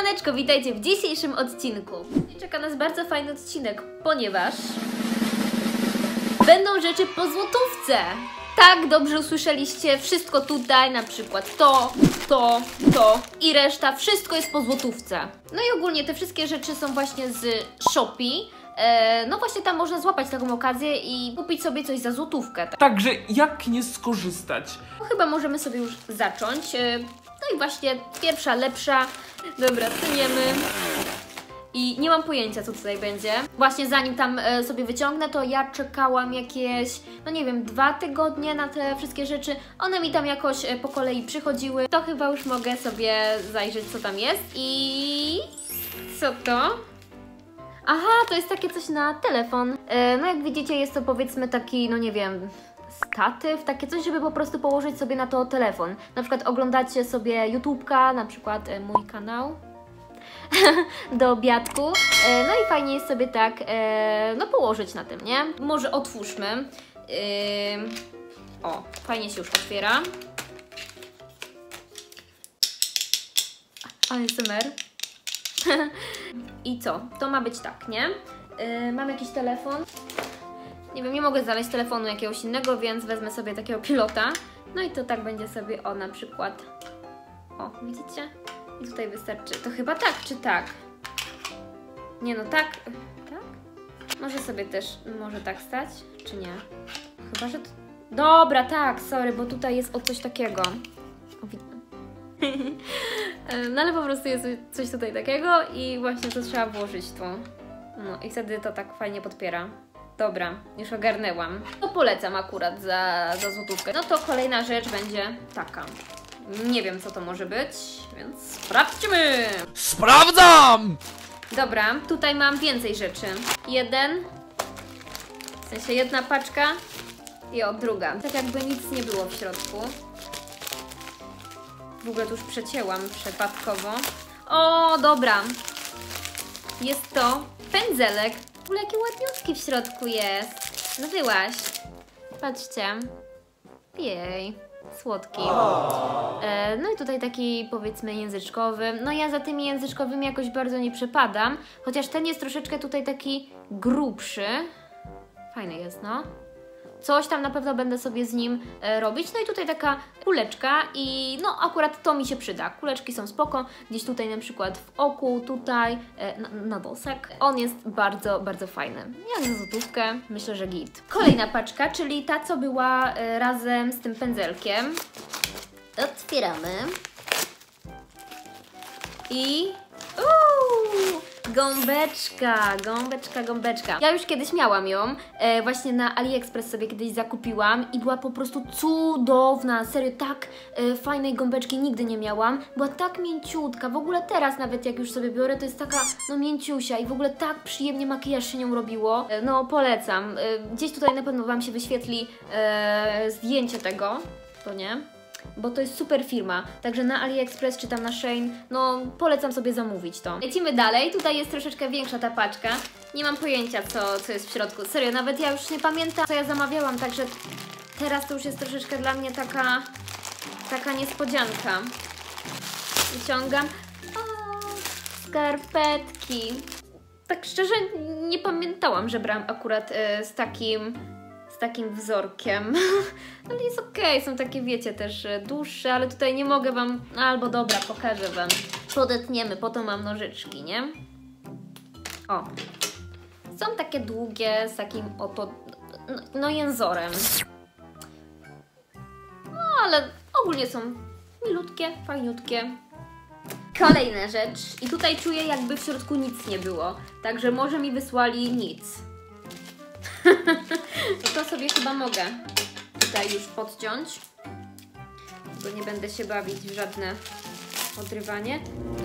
Siemaneczko, witajcie w dzisiejszym odcinku. Czeka nas bardzo fajny odcinek, ponieważ będą rzeczy po złotówce. Tak, dobrze usłyszeliście, wszystko tutaj, na przykład to i reszta, wszystko jest po złotówce. No i ogólnie te wszystkie rzeczy są właśnie z Shopee. No właśnie tam można złapać taką okazję i kupić sobie coś za złotówkę. Także jak nie skorzystać? No, chyba możemy sobie już zacząć. No i właśnie pierwsza, lepsza. Dobra, suniemy. I nie mam pojęcia, co tutaj będzie. Właśnie zanim tam sobie wyciągnę, to ja czekałam jakieś, no nie wiem, 2 tygodnie na te wszystkie rzeczy. One mi tam jakoś po kolei przychodziły. To chyba już mogę sobie zajrzeć, co tam jest. I co to? Aha, to jest takie coś na telefon. No jak widzicie, jest to powiedzmy taki, no nie wiem, statyw, takie coś, żeby po prostu położyć sobie na to telefon. Na przykład oglądacie sobie YouTube'ka, na przykład mój kanał do obiadku. No i fajnie jest sobie tak, no położyć na tym, nie? Może otwórzmy. O, fajnie się już otwiera. ASMR. I co? To ma być tak, nie? Mam jakiś telefon. Nie wiem, nie mogę znaleźć telefonu jakiegoś innego, więc wezmę sobie takiego pilota. No i to tak będzie sobie, o na przykład. O, widzicie? I tutaj wystarczy. To chyba tak, czy tak? Nie no, tak. Tak? Może sobie też, może tak stać, czy nie? Chyba, że to... Dobra, tak, sorry, bo tutaj jest o coś takiego. O, no ale po prostu jest coś tutaj takiego i właśnie to trzeba włożyć tu. No i wtedy to tak fajnie podpiera. Dobra, już ogarnęłam. To polecam akurat za złotówkę. No to kolejna rzecz będzie taka. Nie wiem, co to może być, więc sprawdźmy! Sprawdzam! Dobra, tutaj mam więcej rzeczy. W sensie jedna paczka i druga. Tak jakby nic nie było w środku. W ogóle to już przecięłam przypadkowo. O, dobra. Jest to pędzelek. W ogóle jaki ładniutki w środku jest. No wyłaś. Patrzcie. Jej. Słodki. No i tutaj taki powiedzmy języczkowy. No ja za tymi języczkowymi jakoś bardzo nie przepadam. Chociaż ten jest troszeczkę tutaj taki grubszy. Fajny jest, no. Coś tam na pewno będę sobie z nim robić. No i tutaj taka kuleczka i no akurat to mi się przyda. Kuleczki są spoko. Gdzieś tutaj na przykład w oku, tutaj na włosek. On jest bardzo, bardzo fajny. Jak za złotówkę, myślę, że git. Kolejna paczka, czyli ta, co była razem z tym pędzelkiem. Otwieramy. I... Gąbeczka. Ja już kiedyś miałam ją, właśnie na AliExpress sobie kiedyś zakupiłam i była po prostu cudowna, serio, tak fajnej gąbeczki nigdy nie miałam, była tak mięciutka, w ogóle teraz nawet jak już sobie biorę, to jest taka no mięciusia i w ogóle tak przyjemnie makijaż się nią robiło, no polecam, gdzieś tutaj na pewno Wam się wyświetli zdjęcie tego, to nie? Bo to jest super firma, także na AliExpress czy tam na Shein, no polecam sobie zamówić to. Lecimy dalej, tutaj jest troszeczkę większa ta paczka. Nie mam pojęcia co jest w środku, serio, nawet ja już nie pamiętam co ja zamawiałam, także teraz to już jest troszeczkę dla mnie taka niespodzianka. Wyciągam. O, skarpetki. Tak szczerze nie pamiętałam, że brałam akurat z takim wzorkiem, ale jest okej, są takie wiecie też dłuższe, ale tutaj nie mogę Wam, albo dobra, pokażę Wam, podetniemy, po to mam nożyczki, nie? O, są takie długie z takim oto, no jęzorem, no ale ogólnie są milutkie, fajniutkie. Kolejna rzecz i tutaj czuję jakby w środku nic nie było, także może mi wysłali nic. To sobie chyba mogę tutaj już podciąć, bo nie będę się bawić w żadne odrywanie.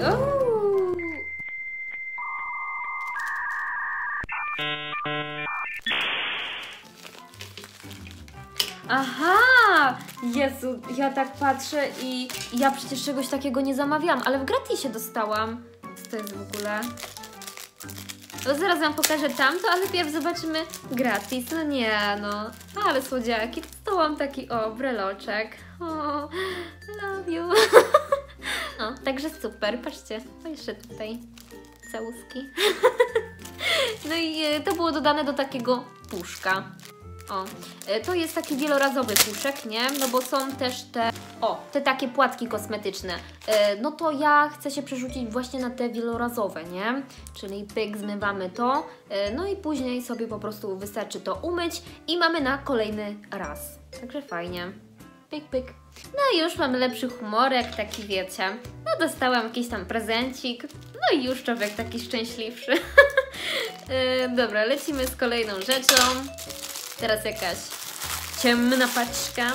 Aha! Jezu, ja tak patrzę i ja przecież czegoś takiego nie zamawiałam, ale w gratisie dostałam. Co to jest w ogóle? No zaraz Wam pokażę tamto, ale najpierw zobaczymy gratis. No nie, no. Ale słodziaki. Dostałam taki, breloczek. O, love you. No, także super, patrzcie, o jeszcze tutaj całuski. No i to było dodane do takiego puszka. O, to jest taki wielorazowy puszek, nie? No bo są też te takie płatki kosmetyczne. No to ja chcę się przerzucić właśnie na te wielorazowe, nie? Czyli pyk, zmywamy to, no i później sobie po prostu wystarczy to umyć i mamy na kolejny raz. Także fajnie. Pyk, pyk. No i już mamy lepszy humorek, taki wiecie. No dostałam jakiś tam prezencik, no i już człowiek taki szczęśliwszy. Dobra, lecimy z kolejną rzeczą. Teraz jakaś ciemna paczka.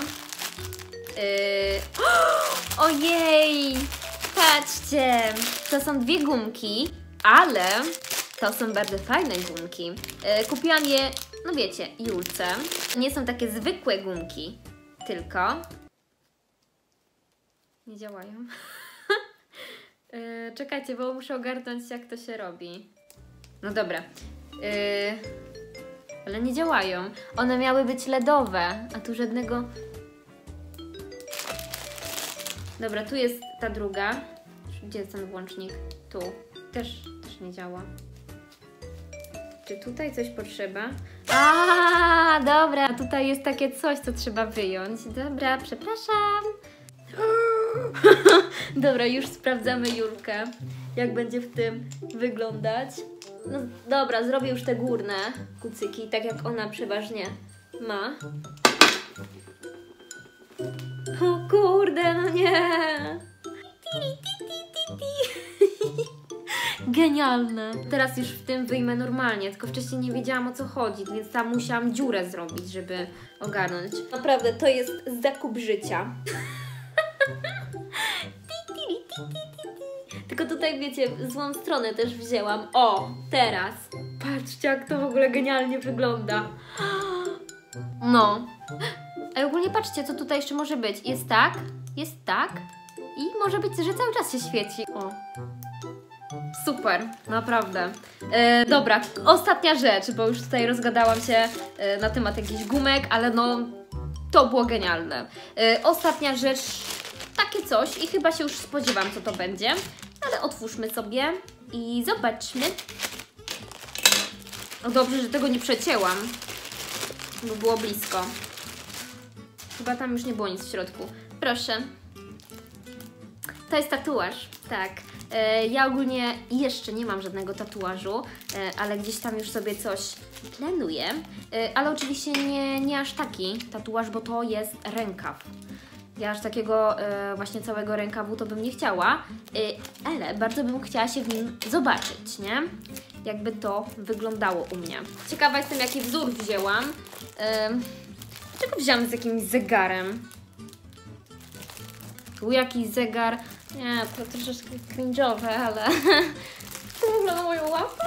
Ojej! Patrzcie! To są 2 gumki, ale to są bardzo fajne gumki. Kupiłam je, no wiecie, Julce. Nie są takie zwykłe gumki, tylko... Nie działają. Czekajcie, bo muszę ogarnąć, jak to się robi. No dobra. Ale nie działają. One miały być LEDowe, a tu żadnego... Dobra, tu jest ta druga. Gdzie jest ten włącznik? Tu. Też nie działa. Czy tutaj coś potrzeba? A, dobra, tutaj jest takie coś, co trzeba wyjąć. Dobra, przepraszam. Dobra, już sprawdzamy Julkę, jak będzie w tym wyglądać. No dobra, zrobię już te górne kucyki, tak jak ona przeważnie ma. O kurde, no nie! Genialne! Teraz już w tym wyjmę normalnie, tylko wcześniej nie wiedziałam, o co chodzi, więc tam musiałam dziurę zrobić, żeby ogarnąć. Naprawdę, to jest zakup życia. Tylko tutaj, wiecie, złą stronę też wzięłam. O, teraz. Patrzcie, jak to w ogóle genialnie wygląda. No. A ogólnie patrzcie, co tutaj jeszcze może być. Jest tak i może być, że cały czas się świeci. O. Super, naprawdę. Dobra, ostatnia rzecz, bo już tutaj rozgadałam się na temat jakichś gumek, ale no, to było genialne. Ostatnia rzecz, takie coś i chyba się już spodziewam, co to będzie, ale otwórzmy sobie i zobaczmy. No dobrze, że tego nie przecięłam, bo było blisko. Chyba tam już nie było nic w środku. Proszę. To jest tatuaż, tak. Ja ogólnie jeszcze nie mam żadnego tatuażu, ale gdzieś tam już sobie coś planuję. Ale oczywiście nie aż taki tatuaż, bo to jest rękaw. Ja aż takiego właśnie całego rękawu to bym nie chciała, ale bardzo bym chciała się w nim zobaczyć, nie? Jakby to wyglądało u mnie. Ciekawa jestem, jaki wzór wzięłam. Dlaczego wziąłam z jakimś zegarem? Tu jakiś zegar. Nie, to troszeczkę cringe'owe, ale... To wygląda moją łapę?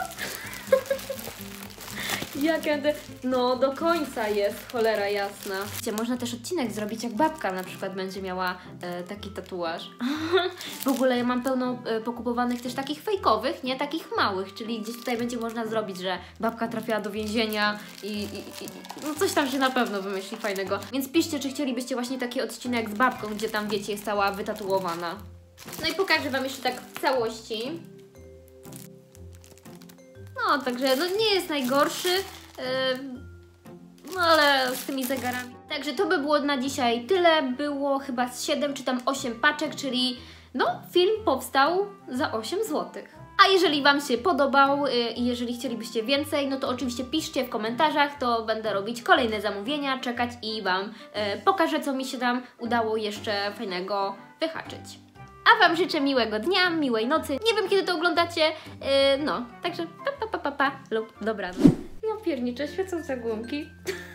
Jak będę... No, do końca jest, cholera jasna. Można też odcinek zrobić, jak babka na przykład będzie miała taki tatuaż. W ogóle ja mam pełno pokupowanych też takich fejkowych, nie? Takich małych, czyli gdzieś tutaj będzie można zrobić, że babka trafiła do więzienia i no coś tam się na pewno wymyśli fajnego. Więc piszcie, czy chcielibyście właśnie taki odcinek z babką, gdzie tam, wiecie, jest cała wytatuowana. No i pokażę Wam jeszcze tak w całości. No, także no nie jest najgorszy, no ale z tymi zegarami. Także to by było na dzisiaj tyle. Było chyba z 7 czy tam 8 paczek, czyli no film powstał za 8 zł. A jeżeli Wam się podobał i jeżeli chcielibyście więcej, no to oczywiście piszcie w komentarzach, to będę robić kolejne zamówienia, czekać i Wam pokażę, co mi się tam udało jeszcze fajnego wyhaczyć. A Wam życzę miłego dnia, miłej nocy. Nie wiem, kiedy to oglądacie, no, także pa lub dobranoc. Ja pierniczę, świecą za głąbki.